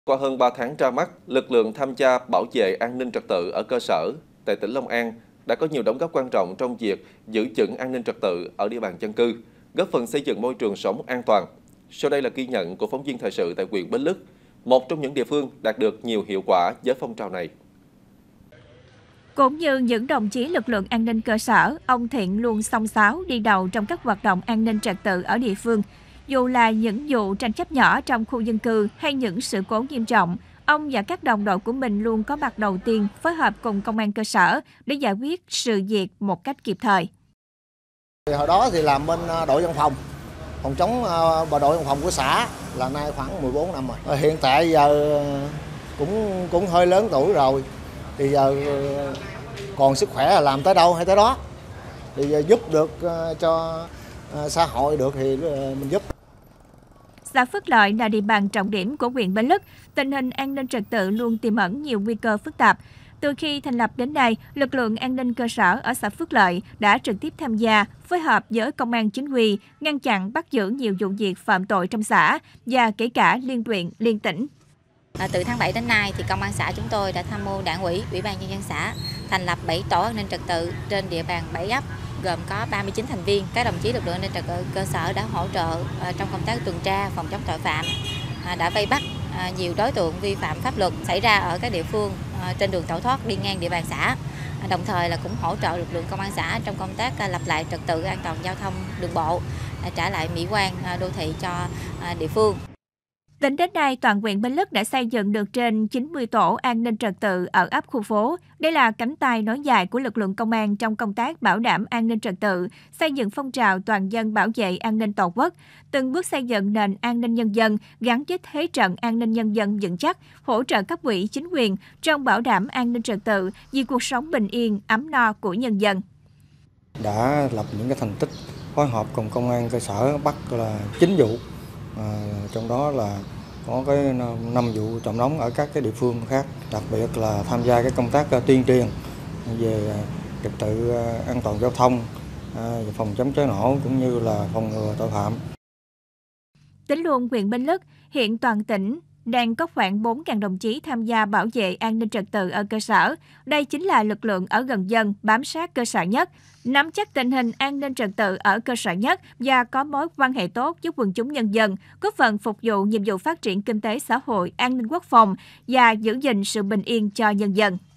Qua hơn 3 tháng ra mắt, lực lượng tham gia bảo vệ an ninh trật tự ở cơ sở tại tỉnh Long An đã có nhiều đóng góp quan trọng trong việc giữ vững an ninh trật tự ở địa bàn dân cư, góp phần xây dựng môi trường sống an toàn. Sau đây là ghi nhận của phóng viên thời sự tại huyện Bến Lức, một trong những địa phương đạt được nhiều hiệu quả với phong trào này. Cũng như những đồng chí lực lượng an ninh cơ sở, ông Thiện luôn xông xáo đi đầu trong các hoạt động an ninh trật tự ở địa phương. Dù là những vụ tranh chấp nhỏ trong khu dân cư hay những sự cố nghiêm trọng, ông và các đồng đội của mình luôn có mặt đầu tiên phối hợp cùng công an cơ sở để giải quyết sự việc một cách kịp thời. Hồi đó thì làm bên đội văn phòng chống đội văn phòng của xã, là nay khoảng 14 năm rồi. Hiện tại giờ cũng hơi lớn tuổi rồi, thì giờ còn sức khỏe là làm tới đâu hay tới đó, thì giờ giúp được cho xã hội được thì mình giúp. Xã Phước Lợi là địa bàn trọng điểm của huyện Bến Lức, tình hình an ninh trật tự luôn tiềm ẩn nhiều nguy cơ phức tạp. Từ khi thành lập đến nay, lực lượng an ninh cơ sở ở xã Phước Lợi đã trực tiếp tham gia, phối hợp với công an chính quy, ngăn chặn bắt giữ nhiều vụ việc phạm tội trong xã và kể cả liên huyện, liên tỉnh. Từ tháng 7 đến nay, thì công an xã chúng tôi đã tham mưu Đảng ủy, Ủy ban nhân dân xã thành lập 7 tổ an ninh trật tự trên địa bàn 7 ấp, gồm có 39 thành viên. Các đồng chí lực lượng an ninh trật tự cơ sở đã hỗ trợ trong công tác tuần tra, phòng chống tội phạm, đã vây bắt nhiều đối tượng vi phạm pháp luật xảy ra ở các địa phương trên đường tẩu thoát đi ngang địa bàn xã. Đồng thời là cũng hỗ trợ lực lượng công an xã trong công tác lập lại trật tự an toàn giao thông đường bộ, trả lại mỹ quan đô thị cho địa phương. Tính đến nay, toàn huyện Bến Lức đã xây dựng được trên 90 tổ an ninh trật tự ở ấp khu phố. Đây là cánh tay nối dài của lực lượng công an trong công tác bảo đảm an ninh trật tự, xây dựng phong trào toàn dân bảo vệ an ninh Tổ quốc, từng bước xây dựng nền an ninh nhân dân gắn với thế trận an ninh nhân dân vững chắc, hỗ trợ cấp ủy chính quyền trong bảo đảm an ninh trật tự vì cuộc sống bình yên, ấm no của nhân dân. Đã lập những cái thành tích phối hợp cùng công an cơ sở bắt là 9 vụ. Trong đó là có cái 5 vụ trọng nóng ở các cái địa phương khác, đặc biệt là tham gia cái công tác tuyên truyền về trật tự an toàn giao thông, phòng chống cháy nổ cũng như là phòng ngừa tội phạm. Tính luôn huyện Bến Lức, hiện toàn tỉnh đang có khoảng 4.000 đồng chí tham gia bảo vệ an ninh trật tự ở cơ sở. Đây chính là lực lượng ở gần dân, bám sát cơ sở nhất, nắm chắc tình hình an ninh trật tự ở cơ sở nhất và có mối quan hệ tốt với quần chúng nhân dân, góp phần phục vụ nhiệm vụ phát triển kinh tế xã hội, an ninh quốc phòng và giữ gìn sự bình yên cho nhân dân.